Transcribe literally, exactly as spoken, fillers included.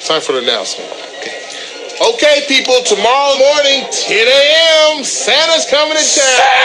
Time for the announcement. Okay, okay people, tomorrow morning, ten a m, Santa's coming to town.